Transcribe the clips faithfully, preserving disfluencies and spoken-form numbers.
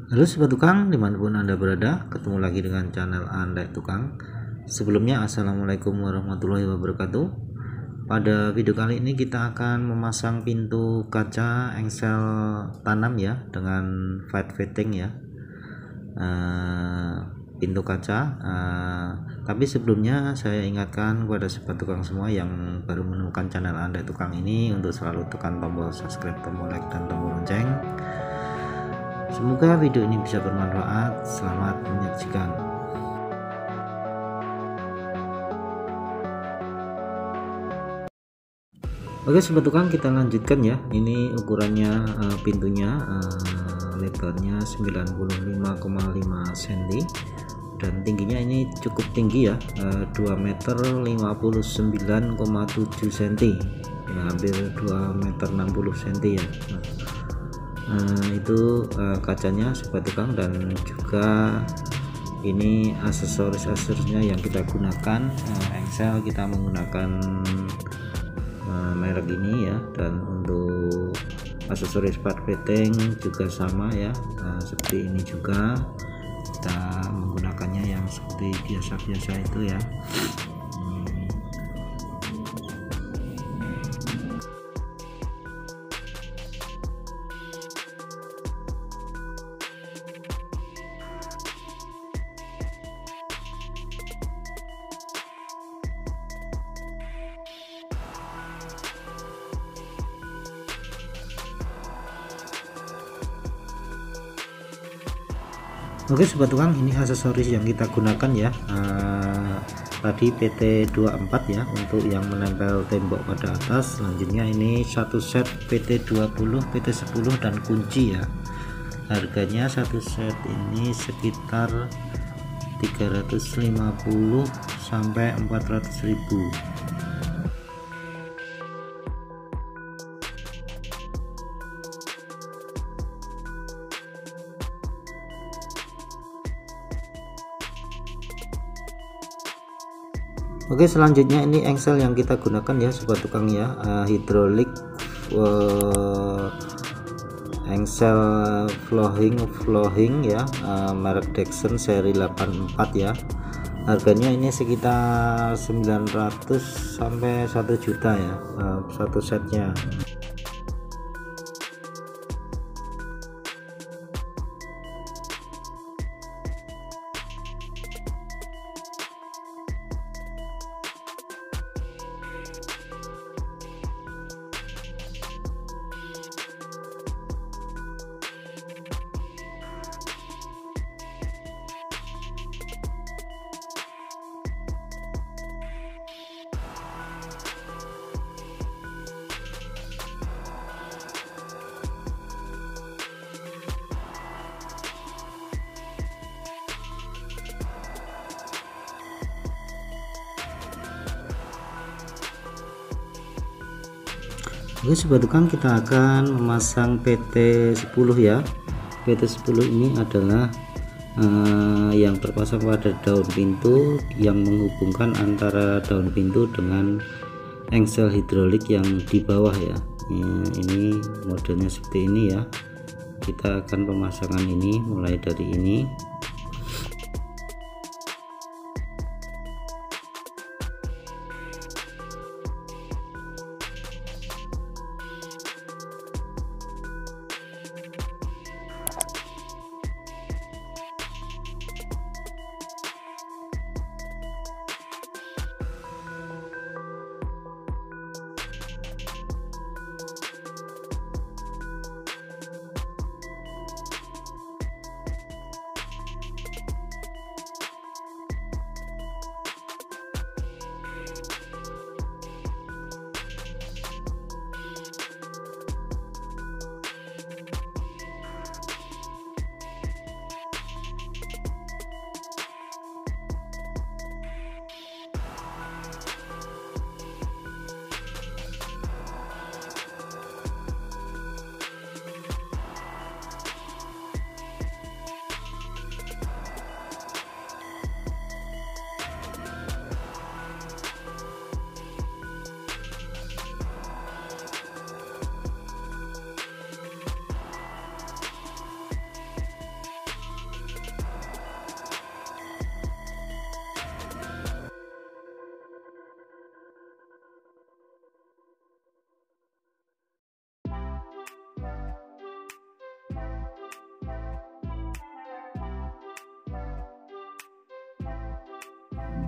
Halo sobat tukang, dimanapun anda berada, ketemu lagi dengan channel Andai Tukang. Sebelumnya assalamualaikum warahmatullahi wabarakatuh. Pada video kali ini kita akan memasang pintu kaca engsel tanam ya, dengan flat fitting ya, uh, pintu kaca. Uh, tapi sebelumnya saya ingatkan kepada sobat tukang semua yang baru menemukan channel Andai Tukang ini untuk selalu tekan tombol subscribe, tombol like, dan tombol lonceng. Semoga video ini bisa bermanfaat. Selamat menyaksikan. Oke sobat tukang, kita lanjutkan ya. Ini ukurannya uh, pintunya uh, lebarnya sembilan puluh lima koma lima sentimeter dan tingginya ini cukup tinggi ya, uh, dua meter lima puluh sembilan koma tujuh sentimeter ya, hampir dua meter enam puluh sentimeter ya. Nah, Nah, itu uh, kacanya sobat tukang, dan juga ini aksesoris-aksesorisnya yang kita gunakan. uh, engsel kita menggunakan uh, merek ini ya, dan untuk aksesoris part fitting juga sama ya, uh, seperti ini juga kita menggunakannya yang seperti biasa-biasa itu ya. Oke sobat tukang, ini aksesoris yang kita gunakan ya, uh, tadi P T dua puluh empat ya untuk yang menempel tembok pada atas. Selanjutnya ini satu set P T dua puluh, P T sepuluh, dan kunci ya. Harganya satu set ini sekitar tiga ratus lima puluh sampai empat ratus ribu. Oke, selanjutnya ini engsel yang kita gunakan ya sobat tukang ya, uh, hidrolik uh, engsel flowing flowing ya, uh, merek Dexon seri delapan puluh empat ya. Harganya ini sekitar sembilan ratus sampai satu juta ya, uh, satu setnya. Oke sobat tukang, kita akan memasang P T sepuluh ya. P T sepuluh ini adalah uh, yang terpasang pada daun pintu yang menghubungkan antara daun pintu dengan engsel hidrolik yang di bawah ya. Nah, ini modelnya seperti ini ya. Kita akan pemasangan ini mulai dari ini.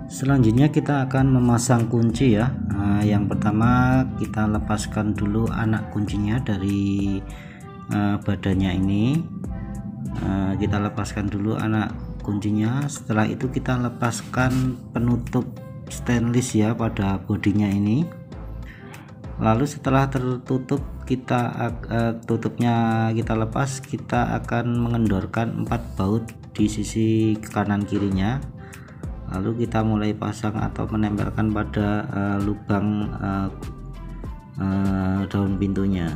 Selanjutnya kita akan memasang kunci ya. Nah, yang pertama kita lepaskan dulu anak kuncinya dari uh, badannya ini. Uh, kita lepaskan dulu anak kuncinya. Setelah itu kita lepaskan penutup stainless ya pada bodinya ini. Lalu setelah tertutup kita uh, tutupnya kita lepas, kita akan mengendorkan empat baut di sisi kanan kirinya. Lalu kita mulai pasang atau menempelkan pada uh, lubang uh, uh, daun pintunya.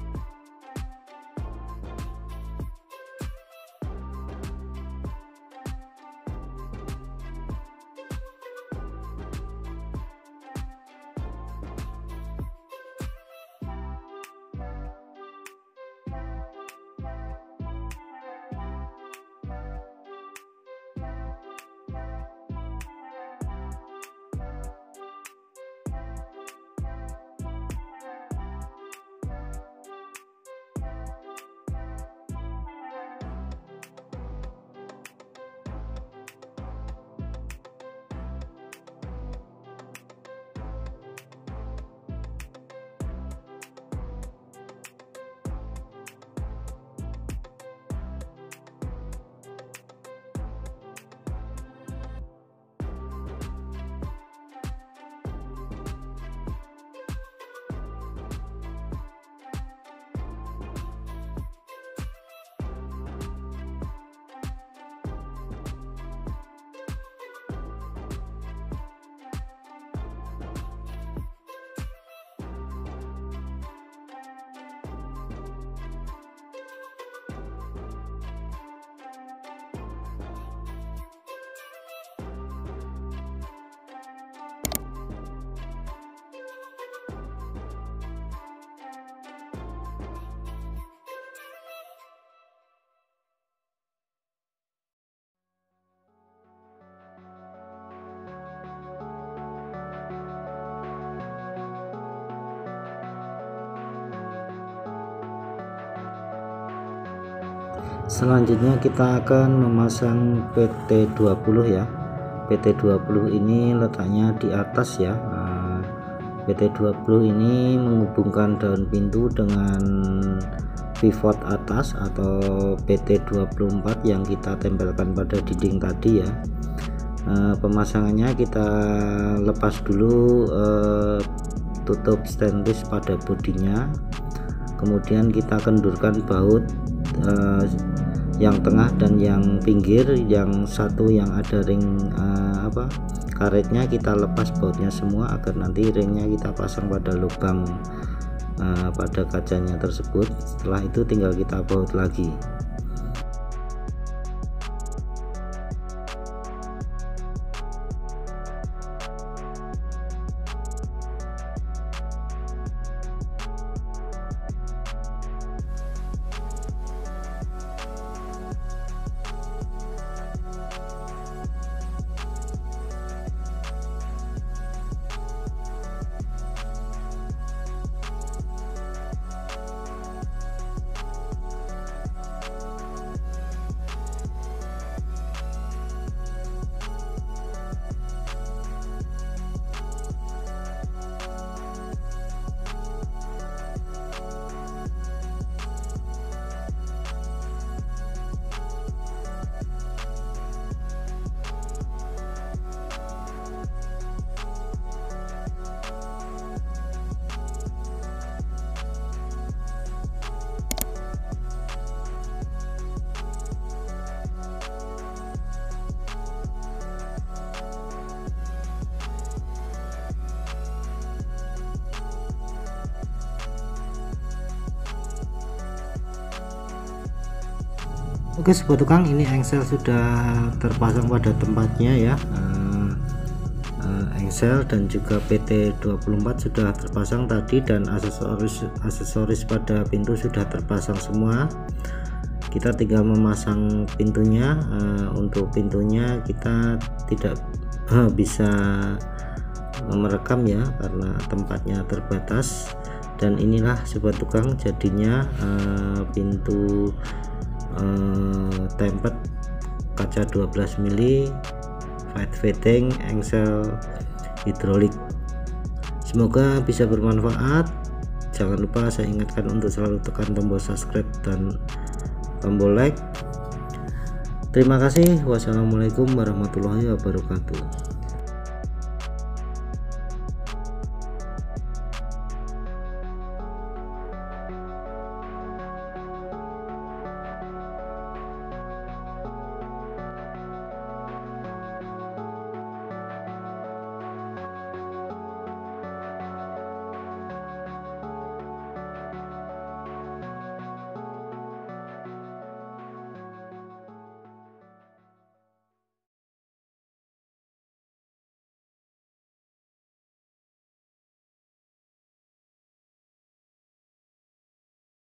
Selanjutnya kita akan memasang P T dua puluh ya. P T dua puluh ini letaknya di atas ya. Nah, P T dua puluh ini menghubungkan daun pintu dengan pivot atas atau P T dua puluh empat yang kita tempelkan pada dinding tadi ya. Nah, pemasangannya kita lepas dulu eh, tutup stainless pada bodinya, kemudian kita kendurkan baut eh, yang tengah dan yang pinggir. Yang satu yang ada ring uh, apa karetnya kita lepas bautnya semua agar nanti ringnya kita pasang pada lubang uh, pada kacanya tersebut. Setelah itu tinggal kita baut lagi. Oke sobat tukang, ini engsel sudah terpasang pada tempatnya ya. uh, uh, engsel dan juga P T dua puluh empat sudah terpasang tadi, dan aksesoris aksesoris pada pintu sudah terpasang semua. Kita tinggal memasang pintunya. Uh, untuk pintunya kita tidak uh, bisa merekam ya karena tempatnya terbatas. Dan inilah sobat tukang jadinya uh, pintu uh, tempet kaca dua belas mili flight fitting engsel hidrolik. Semoga bisa bermanfaat. Jangan lupa saya ingatkan untuk selalu tekan tombol subscribe dan tombol like. Terima kasih. Wassalamualaikum warahmatullahi wabarakatuh.